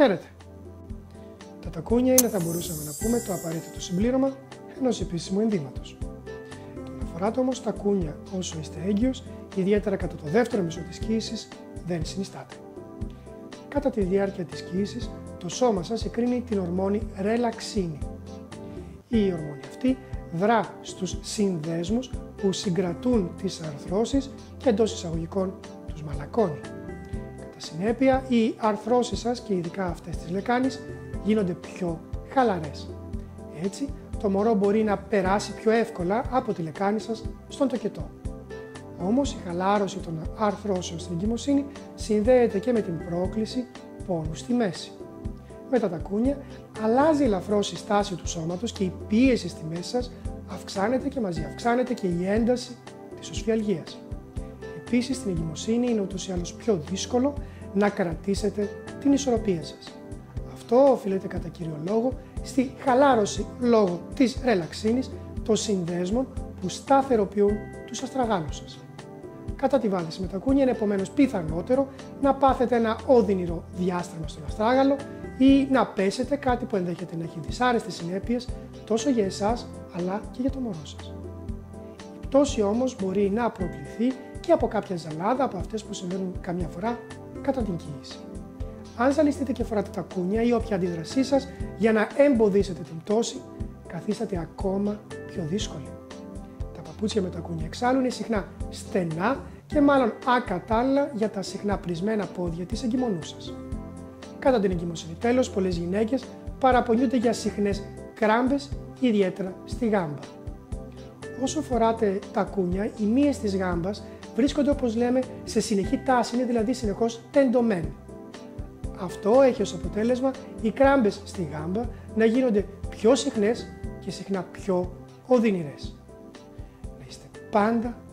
Χαίρετε! Τα τακούνια είναι, θα μπορούσαμε να πούμε, το απαραίτητο συμπλήρωμα ενός επίσημου ενδύματος. Το να φοράτε όμως τακούνια όσο είστε έγκυος, ιδιαίτερα κατά το δεύτερο μισό της κύησης, δεν συνιστάται. Κατά τη διάρκεια της κύησης, το σώμα σας εκρίνει την ορμόνη ρελαξίνη. Η ορμόνη αυτή δρά στους συνδέσμους που συγκρατούν τις αρθρώσεις και εντός εισαγωγικών τους μαλακώνει. Κατά συνέπεια, οι αρθρώσεις σας και ειδικά αυτές της λεκάνης γίνονται πιο χαλαρές. Έτσι, το μωρό μπορεί να περάσει πιο εύκολα από τη λεκάνη σας στον τοκετό. Όμως, η χαλάρωση των αρθρώσεων στην εγκυμοσύνη συνδέεται και με την πρόκληση πόνου στη μέση. Με τα τακούνια αλλάζει ελαφρώς η στάση του σώματος και η πίεση στη μέση σας αυξάνεται και μαζί αυξάνεται και η ένταση της οσφιαλγίας. Επίσης, στην εγκυμοσύνη είναι ούτως ή άλλως πιο δύσκολο να κρατήσετε την ισορροπία σας. Αυτό οφείλεται κατά κύριο λόγο στη χαλάρωση λόγω της ρελαξίνης των συνδέσμων που σταθεροποιούν τους αστραγάλους σας. Κατά τη βάδιση με τακούνια είναι επομένως πιθανότερο να πάθετε ένα οδυνηρό διάστρεμα στον αστράγαλο ή να πέσετε, κάτι που ενδέχεται να έχει δυσάρεστες συνέπειες τόσο για εσάς αλλά και για το μωρό σας. Η πτώση όμως μπορεί να προκληθεί και από κάποια ζαλάδα από αυτές που συμβαίνουν καμιά φορά κατά την κύηση. Αν ζαλιστείτε και φοράτε τακούνια ή όποια αντίδρασή σας για να εμποδίσετε την πτώση, καθίσταται ακόμα πιο δύσκολη. Τα παπούτσια με τακούνια εξάλλου είναι συχνά στενά και μάλλον ακατάλληλα για τα συχνά πρισμένα πόδια της εγκυμονούσας. Κατά την εγκυμοσύνη τέλος, πολλές γυναίκες παραπονιούνται για συχνές κράμπες, ιδιαίτερα στη γάμπα. Όσο φοράτε τακούνια, οι μύες της γάμπας βρίσκονται, όπως λέμε, σε συνεχή τάση, είναι δηλαδή συνεχώς τεντωμένοι. Αυτό έχει ως αποτέλεσμα οι κράμπες στη γάμπα να γίνονται πιο συχνές και συχνά πιο οδυνηρές. Να είστε πάντα